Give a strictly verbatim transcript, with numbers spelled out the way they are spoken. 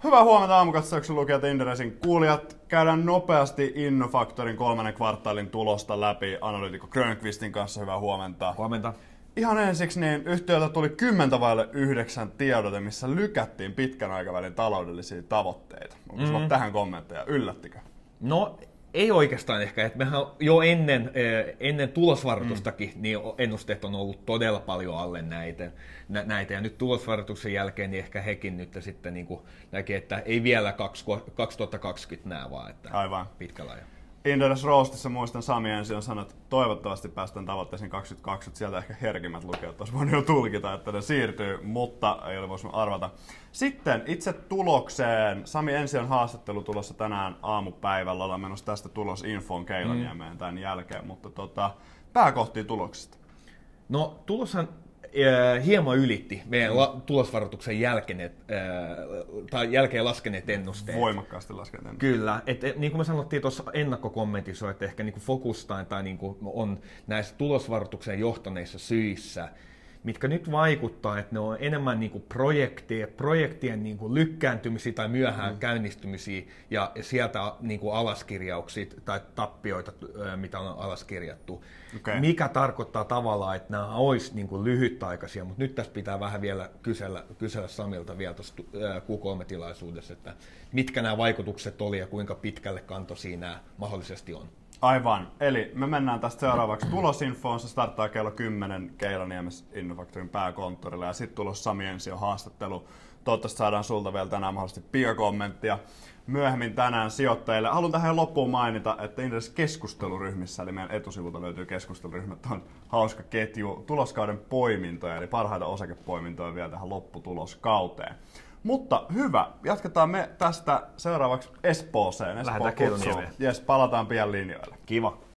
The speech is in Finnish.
Hyvää huomenta aamukatsauksen lukijat, Inderesin kuulijat. Käydään nopeasti Innofactorin kolmannen kvartaalin tulosta läpi analyytikko Grönqvistin kanssa. Hyvää huomenta. Huomenta. Ihan ensiksi niin yhtiöltä tuli kymmentä vaille yhdeksän tiedote, missä lykättiin pitkän aikavälin taloudellisia tavoitteita. Onko sulla mm. tähän kommentteja? Yllättikö? No ei oikeastaan ehkä. Et mehän jo ennen, ennen tulosvaroitustakin mm. niin ennusteet on ollut todella paljon alle näitä. näitä. Ja nyt tulosvaroituksen jälkeen niin ehkä hekin nyt sitten niin näkee, että ei vielä kaksituhattakaksikymmentä nää vaan, että aivan pitkällä ajalla. Inderes Roastissa muistan Sami ensin on sanonut, että toivottavasti päästään tavoitteisiin kaksituhattakaksikymmentä. Sieltä ehkä herkimmät lukijat olisi voinut jo tulkita, että ne siirtyy, mutta ei ole voinut arvata. Sitten itse tulokseen. Sami ensin on haastattelu tulossa tänään aamupäivällä. Ollaan menossa tästä tulosinfoon Keilaniemeen mm. tämän jälkeen, mutta tota, pääkohtia tuloksesta. No tuloshan hieman ylitti meidän la- tulosvaroituksen jälkeen, äh, tai jälkeen laskeneet ennusteet. Voimakkaasti laskeneet ennusteet. Kyllä. Et, et, niin kuin me sanottiin tuossa ennakkokommentissa, että ehkä niin kuin fokus tai, tai niin kuin on näissä tulosvaroitukseen johtaneissa syissä, mitkä nyt vaikuttaa, että ne on enemmän niin kuin projektien, projektien niin kuin lykkääntymisiä tai myöhään mm. käynnistymisiä ja sieltä niin kuin alaskirjauksia tai tappioita, mitä on alaskirjattu. Okay. Mikä tarkoittaa tavallaan, että nämä olisi niin kuin lyhytaikaisia, mutta nyt tässä pitää vähän vielä kysellä, kysellä Samilta vielä tuossa Q kolme-tilaisuudessa, että mitkä nämä vaikutukset oli ja kuinka pitkälle kantoisia nämä mahdollisesti on. Aivan. Eli me mennään tästä seuraavaksi tulosinfoon. Se starttaa kello kymmenen Keilaniemessä Innofactorin pääkonttorilla ja sitten tulossa Sami Ensio haastattelu. Toivottavasti saadaan sulta vielä tänään mahdollisesti pikakommenttia myöhemmin tänään sijoittajille. Haluan tähän loppuun mainita, että Inderes keskusteluryhmissä, eli meidän etusivulta löytyy keskusteluryhmät, on hauska ketju tuloskauden poimintoja, eli parhaita osakepoimintoja vielä tähän lopputuloskauteen. Mutta hyvä, jatketaan me tästä seuraavaksi Espooseen. Lähdetään Keilaniemeen. Jes, palataan pian linjoille. Kiva.